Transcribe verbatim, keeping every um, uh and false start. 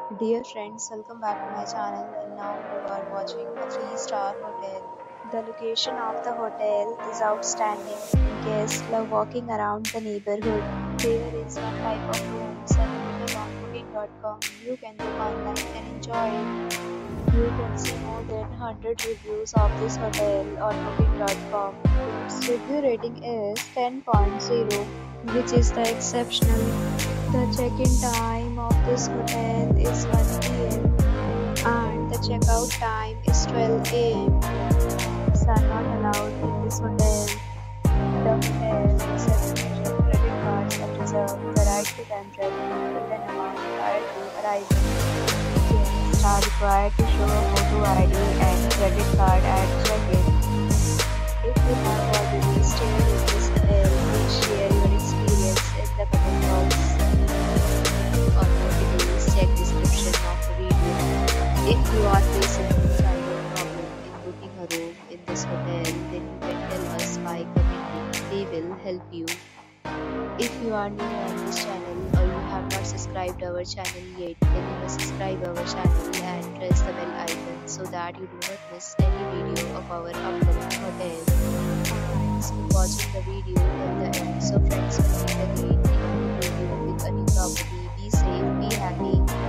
Dear friends, welcome back to my channel and now you are watching a three star hotel. The location of the hotel is outstanding. Guests love walking around the neighborhood. There is one type of rooms available on booking dot com. You can book online and enjoy it. You can see more than one hundred reviews of this hotel on booking dot com. Its review rating is ten point zero, which is the exceptional. The check-in time of this hotel is one p m and the checkout time is twelve a m. Pets are not allowed in this hotel. The hotel accepts major credit cards and reserves the right to temporarily hold an amount prior to arrival. Guests are required to show a photo I D and credit card at check-in. If you have already stayed in this hotel, please share your experience in the comment box. For more details, check description of the video. If you are facing any kind of problem in booking a room in this hotel, then you can tell us by commenting. They will help you. If you are new on this channel or you have not subscribed our channel yet, then you must subscribe our channel and press the bell icon so that you do not miss any video of our upcoming hotel. Thanks for watching the video till the end. So friends, we'll meet again in a new video with a new property. Be safe, be happy.